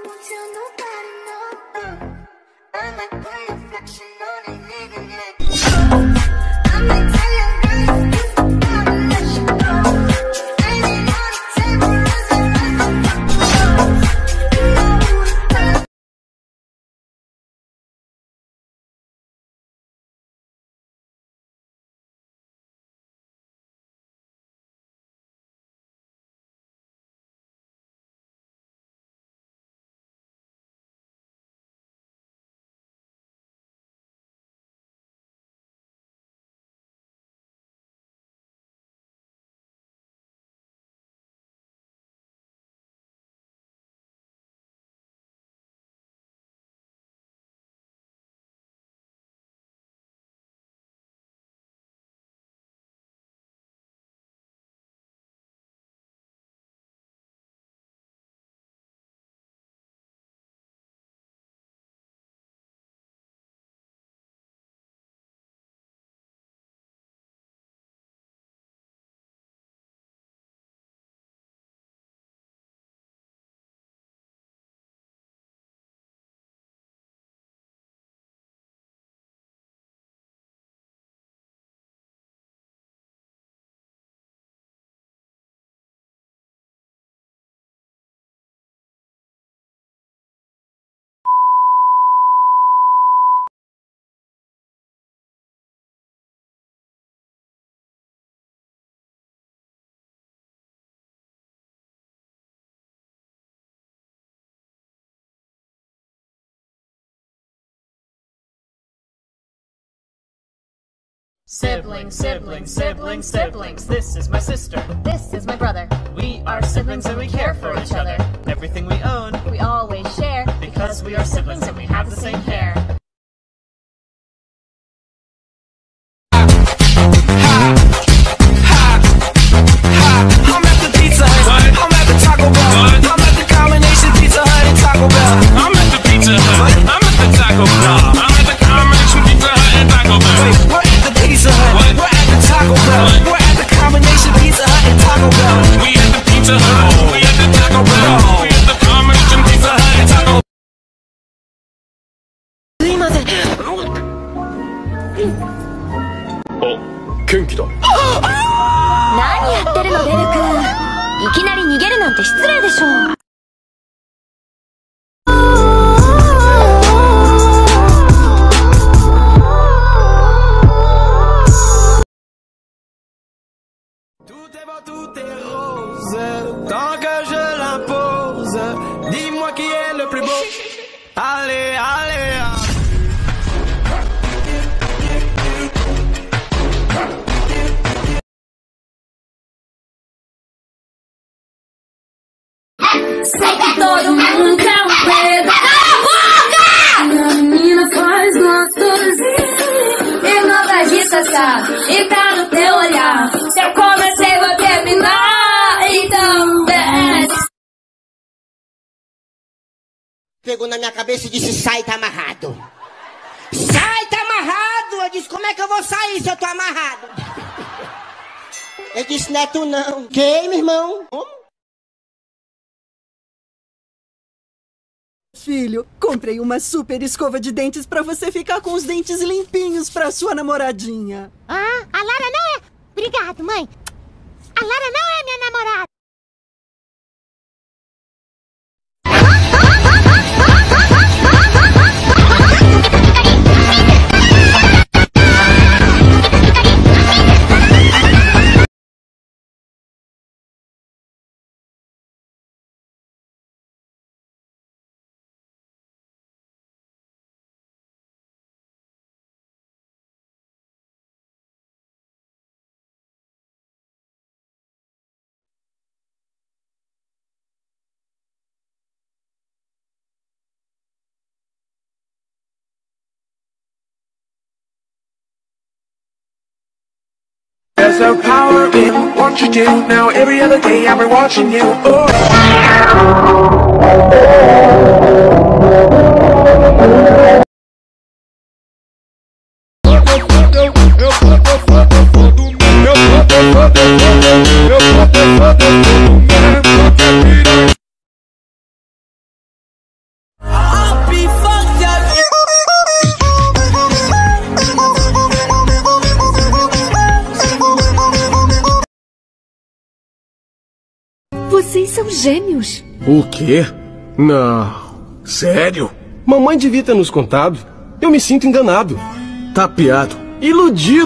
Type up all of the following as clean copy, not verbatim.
Siblings, siblings, siblings, siblings. This is my sister. This is my brother. We are siblings and we care for each other. Everything we own, We always share because we are siblings and we have the same hair. I'm at the Pizza Hut. I'm at the Taco Bell. I'm at the combination Pizza Hut and Taco Bell. I'm at the Pizza Hut. I'm at the Taco Bell. I'm at the combination Pizza Hut and Taco Bell. Wait, we're at the Pizza Hut. What? We're at the Taco Bell. What? We're at the combination Pizza Hut and Taco Bell. We at the Pizza Hut. We at the Taco Bell. We at the combination Pizza Hut and Taco Bell. すいません。 元気だ。 何やってるのデル君。いきなり逃げるなんて失礼でしょ。 Tout est beau, tout est rose. Tant que je l'impose, dis-moi qui est le plus beau. Allez, allez, allez. Sei que todo mundo quer um pedaço. Cala a boca! Minha menina faz gostosinho. E não vai disfarçar. E tá no teu olhar. Se eu comecei, vou terminar. Então desce. Pegou na minha cabeça e disse, sai, tá amarrado. Sai, tá amarrado. Eu disse, como é que eu vou sair se eu tô amarrado? Ele disse, não é tu não. Que, meu irmão? Como? Filho, comprei uma super escova de dentes pra você ficar com os dentes limpinhos pra sua namoradinha. Ah, a Lara não é... Obrigado, mãe. A Lara não é minha namorada. There's no power in what you do. Now every other day I've been watching you. Oh. Vocês são gêmeos. O quê? Não. Sério? Mamãe devia ter nos contado. Eu me sinto enganado. Tapeado. Iludido.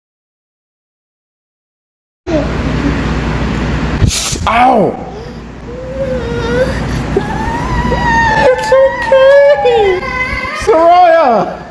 Au! It's okay! Soraya!